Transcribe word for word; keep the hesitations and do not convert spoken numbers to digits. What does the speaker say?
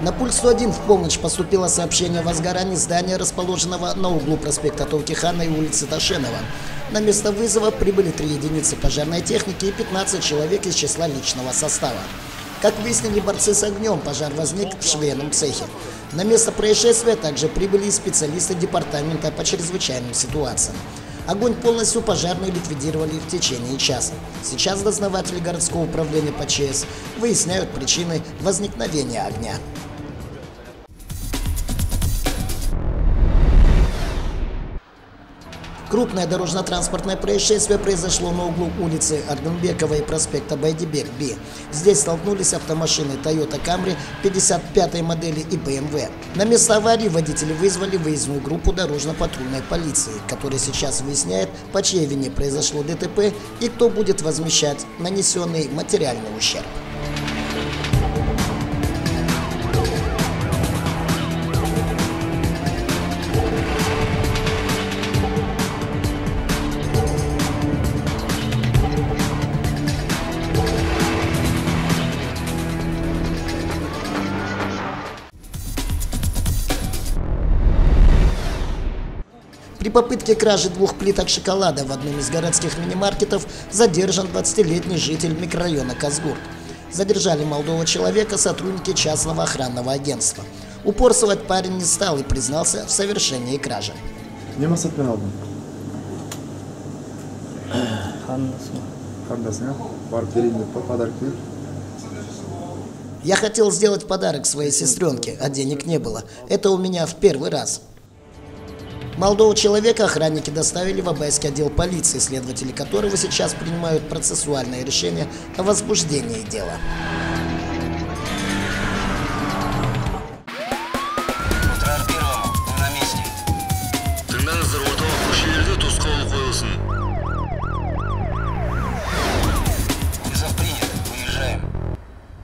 На пульс сто один в полночь поступило сообщение о возгорании здания, расположенного на углу проспекта Толкихана и улицы Ташенова. На место вызова прибыли три единицы пожарной техники и пятнадцать человек из числа личного состава. Как выяснили борцы с огнем, пожар возник в швейном цехе. На место происшествия также прибыли и специалисты департамента по чрезвычайным ситуациям. Огонь полностью пожарные ликвидировали в течение часа. Сейчас дознаватели городского управления по ЧС выясняют причины возникновения огня. Крупное дорожно-транспортное происшествие произошло на углу улицы Аргунбекова и проспекта Байдибек-Би. Здесь столкнулись автомашины Toyota Camry пятьдесят пятой модели и бэ эм вэ. На место аварии водители вызвали выездную группу дорожно-патрульной полиции, которая сейчас выясняет, по чьей вине произошло ДТП и кто будет возмещать нанесенный материальный ущерб. При попытке кражи двух плиток шоколада в одном из городских мини-маркетов задержан двадцатилетний житель микрорайона Казгурт. Задержали молодого человека сотрудники частного охранного агентства. Упорствовать парень не стал и признался в совершении кражи. Я хотел сделать подарок своей сестренке, а денег не было. Это у меня в первый раз. Молодого человека охранники доставили в Абайский отдел полиции, следователи которого сейчас принимают процессуальное решение о возбуждении дела.